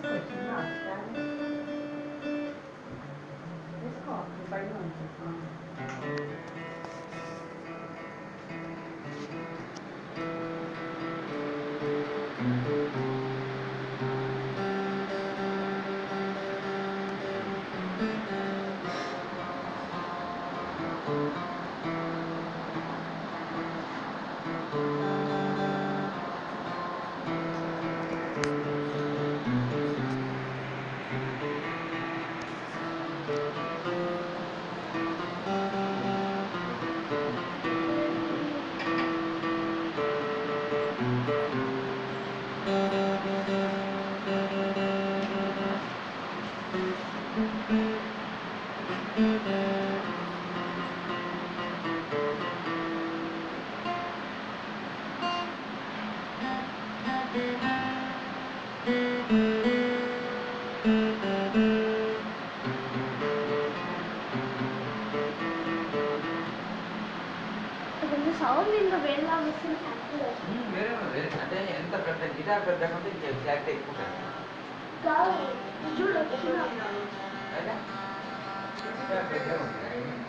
వచ్చిందా స్కాన్ తీసుకో పైన ఉంచు సౌండ్ ఇంకా వేరేలా వస్తుంది వేరే అంటే ఎంత పెద్ద గిటార్ పెద్ద ఉంటే క్లారిటీ ఎక్కువ కాదు చూడు గిటార్ పెద్ద ఉంటుంది